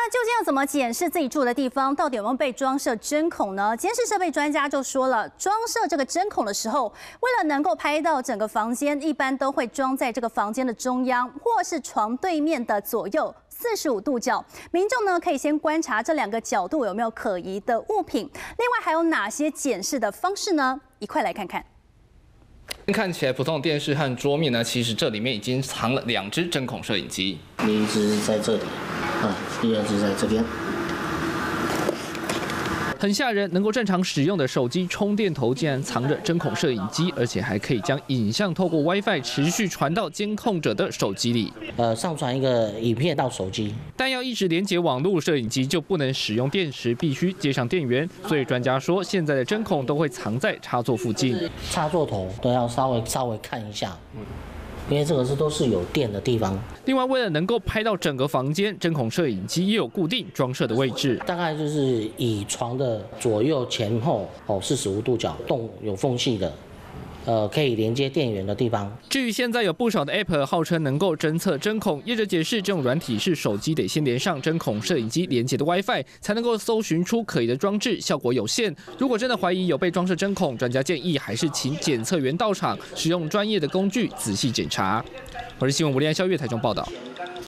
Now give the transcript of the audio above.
那究竟要怎么检视自己住的地方到底有没有被装设针孔呢？监视设备专家就说了，装设这个针孔的时候，为了能够拍到整个房间，一般都会装在这个房间的中央，或是床对面的左右45度角。民众呢可以先观察这两个角度有没有可疑的物品。另外还有哪些检视的方式呢？一块来看看。 看起来普通的电视和桌面呢，其实这里面已经藏了2只针孔摄影机。 第一只在这里，第二只在这边。 很吓人，能够正常使用的手机充电头竟然藏着针孔摄影机，而且还可以将影像透过 WiFi 持续传到监控者的手机里。 上传一个影片到手机， 但要一直连接网络，摄影机就不能使用电池，必须接上电源。所以专家说，现在的针孔都会藏在插座附近， 插座头都要稍微看一下。 因为这个都是有电的地方。 另外，为了能够拍到整个房间，针孔摄影机也有固定装设的位置， 大概就是以床的左右前后45度角洞有缝隙的。 可以连接电源的地方。 至于现在有不少的 App 号称能够侦测针孔，业者解释，这种软体是手机得先连上针孔摄影机连接的 WiFi， 才能够搜寻出可疑的装置，效果有限。如果真的怀疑有被装设针孔，专家建议还是请检测员到场，使用专业的工具仔细检查。我是新闻吴立安、肖月台中报道。